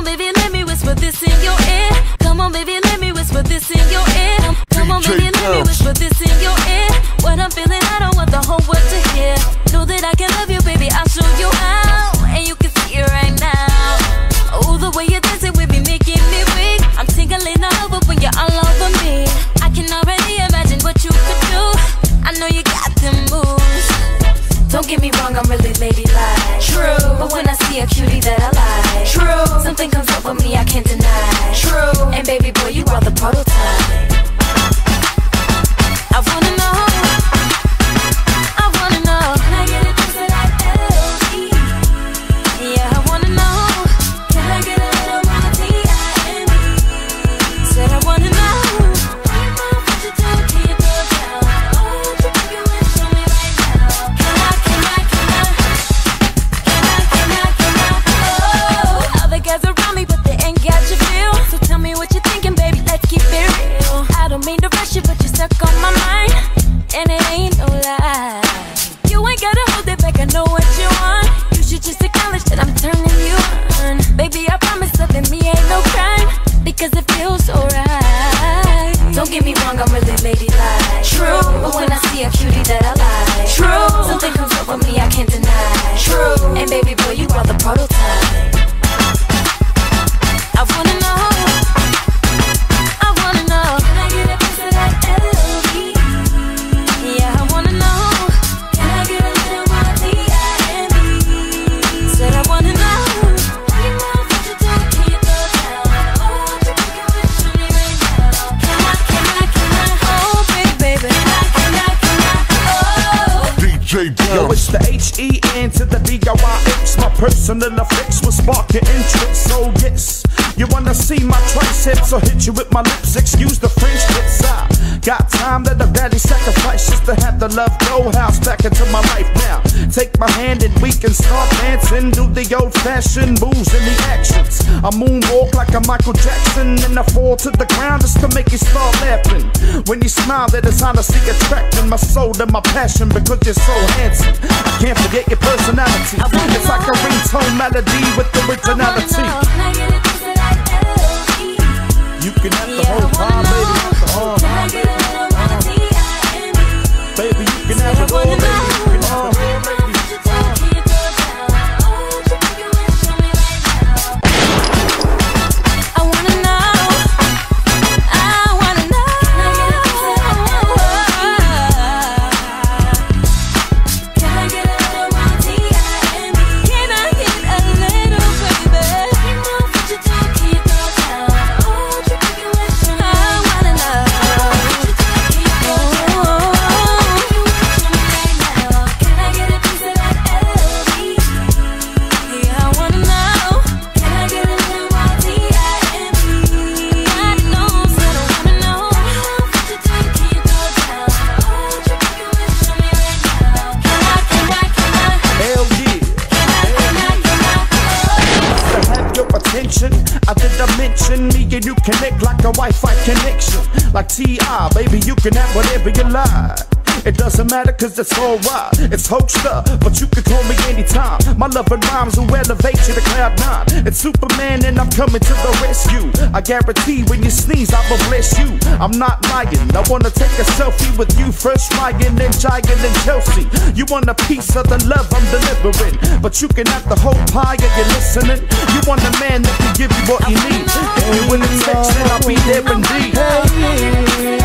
on, baby, let me whisper this in your ear. Come on, baby, let me whisper this in your ear. Come on, baby, let me whisper this in your ear. What I'm feeling, I don't want the whole world to hear. Know that I can love you, baby, I'll show you how. And you can see it right now. Oh, the way you're dancing with me, making me weak. I'm tingling all over when you're all over me. I can already imagine what you could do. I know you got them moves. Don't get me wrong, I'm really ladylike. True. But when I see a cutie that I like, true, something comes over me I can't deny. True. And baby boy, you are the prototype. I wanna know, I wanna know, can I get a piece of that L.E.? Yeah, I wanna know, can I get a little more T.I.M.E? Said I wanna know, what you do, can you throw it down? Oh, what you think you wanna show me right now? Can I, oh, other guys around me, but they ain't got your feel. So tell me what you're thinking, baby, let's keep it real. I don't mean to rush you, but you're stuck on my mind, and it ain't no lie. You ain't gotta hold it back, I know what you want. You should just acknowledge that I'm turning you on. Baby, I promise loving me ain't no crime, because it feels so right. Don't get me wrong, I'm really ladylike. True. But when I see a cutie that I like, true, something comes over me I can't deny. True. And baby boy, you are the prototype. I wanna know, I wanna know, can I get a piece of that L.E.? Yeah, I wanna know, can I get a little more T.I.M.E? Said I wanna know, what you do, can you throw it down? Oh, what you think you wanna show me right now? Can I, oh, baby, can I, oh. DJ Yo, it's the H-E-N to the D-O-I-X. My personal effects will spark your interest. So yes, you wanna see my triceps, or hit you with my lips, excuse the French kiss. I got time that I've gladly sacrifice just to have the love go house back into my life now. Take my hand and we can start dancing, do the old-fashioned moves and the actions. I moonwalk like a Michael Jackson, and I fall to the ground just to make you start laughing. When you smile, that is honestly attracting my soul and my passion, because you're so handsome. I can't forget your personality. It's like a ringtone melody with originality. You can have the whole time, baby. Can I get a little more T.I.M.E? Baby, you can have it all, baby. You can have it all, baby. I did I mention me and you connect like a Wi-Fi connection. Like T.I., baby, you can have whatever you like. It doesn't matter cause it's alright. It's hoaxed up, but you can call me anytime. My love and rhymes will elevate you to cloud nine. It's Superman and I'm coming to the rescue. I guarantee when you sneeze I will bless you. I'm not lying, I wanna take a selfie with you. First Ryan, then Giant, then Chelsea. You want a piece of the love I'm delivering, but you can have the whole pie if you're listening. You want a man that can give you what you need. If you in the text, then I'll be there indeed.